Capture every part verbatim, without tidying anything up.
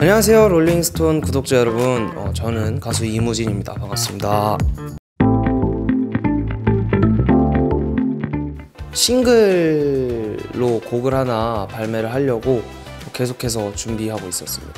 안녕하세요 롤링스톤 구독자 여러분, 어, 저는 가수 이무진입니다. 반갑습니다. 싱글로 곡을 하나 발매를 하려고 계속해서 준비하고 있었습니다.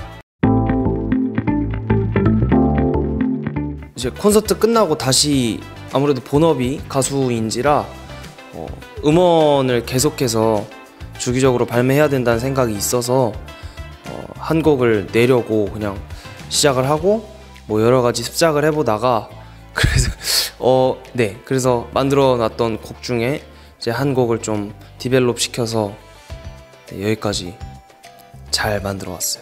이제 콘서트 끝나고 다시 아무래도 본업이 가수인지라 어, 음원을 계속해서 주기적으로 발매해야 된다는 생각이 있어서 어, 한 곡을 내려고 그냥 시작을 하고 뭐 여러 가지 습작을 해보다가 그래서 어, 네 그래서 만들어 놨던 곡 중에 이제 한 곡을 좀 디벨롭 시켜서 네, 여기까지 잘 만들어 왔어요.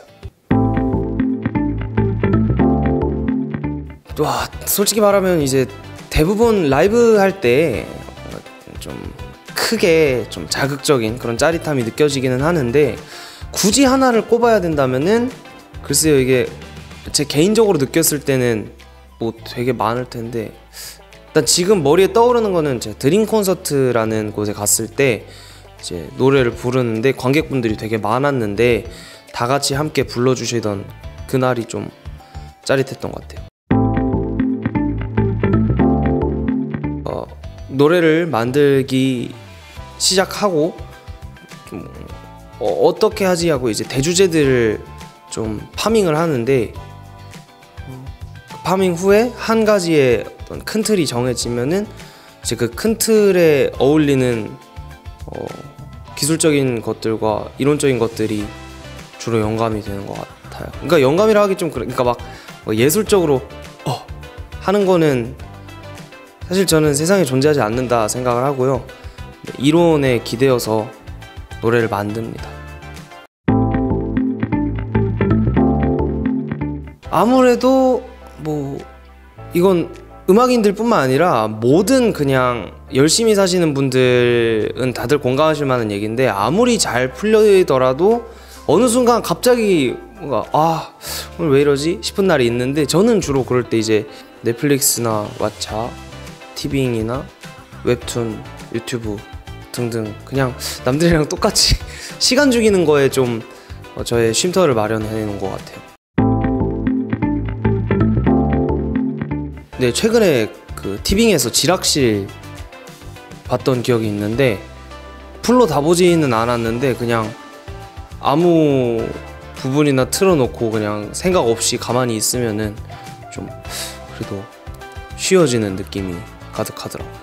와, 솔직히 말하면 이제 대부분 라이브 할 때 좀 크게 좀 자극적인 그런 짜릿함이 느껴지기는 하는데, 굳이 하나를 꼽아야 된다면은 글쎄요, 이게 제 개인적으로 느꼈을 때는 뭐 되게 많을 텐데, 일단 지금 머리에 떠오르는 거는 제가 드림 콘서트라는 곳에 갔을 때 이제 노래를 부르는데 관객분들이 되게 많았는데 다 같이 함께 불러주시던 그날이 좀 짜릿했던 것 같아요. 어, 노래를 만들기 시작하고 좀 어, 어떻게 하지 하고 이제 대주제들을 좀 파밍을 하는데, 어, 파밍 후에 한 가지의 어떤 큰 틀이 정해지면은 이제 그 큰 틀에 어울리는 어, 기술적인 것들과 이론적인 것들이 주로 영감이 되는 것 같아요. 그러니까 영감이라 하기 좀 그래. 그러니까 막 뭐 예술적으로 어, 하는 거는 사실 저는 세상에 존재하지 않는다 생각을 하고요. 이론에 기대어서 노래를 만듭니다. 아무래도 뭐 이건 음악인들 뿐만 아니라 모든 그냥 열심히 사시는 분들은 다들 공감하실 만한 얘기인데, 아무리 잘 풀리더라도 어느 순간 갑자기 뭔가 아 오늘 왜 이러지 싶은 날이 있는데, 저는 주로 그럴 때 이제 넷플릭스나 왓챠, 티빙이나 웹툰, 유튜브 등등 그냥 남들이랑 똑같이 시간 죽이는 거에 좀 저의 쉼터를 마련해 놓은 것 같아요. 네, 최근에 그 티빙에서 지락실 봤던 기억이 있는데, 풀로 다 보지는 않았는데 그냥 아무 부분이나 틀어놓고 그냥 생각 없이 가만히 있으면은 좀 그래도 쉬어지는 느낌이 가득하더라고요.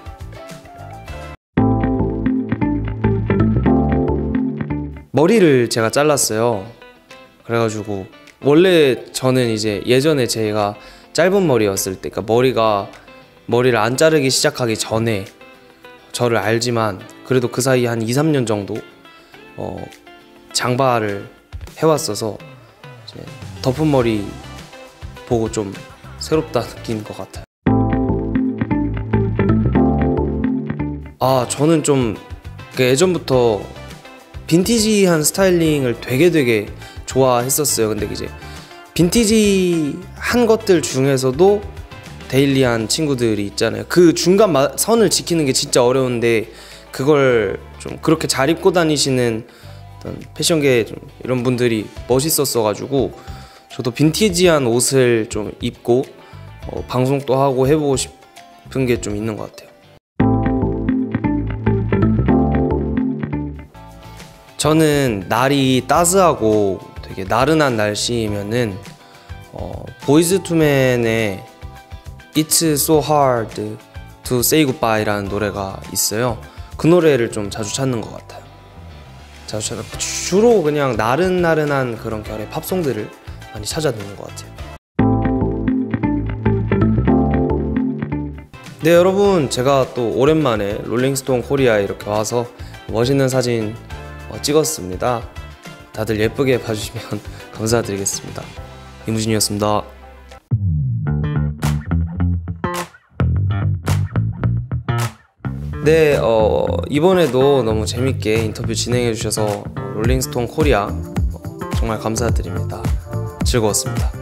머리를 제가 잘랐어요. 그래가지고 원래 저는 이제 예전에 제가 짧은 머리였을 때, 그러니까 머리가 머리를 안 자르기 시작하기 전에 저를 알지만 그래도 그 사이에 한 이, 삼 년 정도 어, 장발을 해왔어서 이제 덮은 머리 보고 좀 새롭다 느낀 것 같아요. 아, 저는 좀 예전부터 빈티지한 스타일링을 되게 되게 좋아했었어요. 근데 이제 빈티지한 것들 중에서도 데일리한 친구들이 있잖아요. 그 중간 선을 지키는 게 진짜 어려운데, 그걸 좀 그렇게 잘 입고 다니시는 어떤 패션계 좀 이런 분들이 멋있었어가지고 저도 빈티지한 옷을 좀 입고 어, 방송도 하고 해보고 싶은 게 좀 있는 것 같아요. 저는 날이 따스하고 되게 나른한 날씨면은 어, 보이즈 투맨의 It's so hard to say goodbye라는 노래가 있어요. 그 노래를 좀 자주 찾는 것 같아요. 자주 찾아 주로 그냥 나른나른한 그런 결의 팝송들을 많이 찾아 듣는 것 같아요. 네, 여러분, 제가 또 오랜만에 롤링스톤 코리아에 이렇게 와서 멋있는 사진 어, 찍었습니다. 다들 예쁘게 봐주시면 감사드리겠습니다. 이무진이었습니다. 네, 어, 이번에도 너무 재밌게 인터뷰 진행해 주셔서 롤링스톤 코리아 어, 정말 감사드립니다. 즐거웠습니다.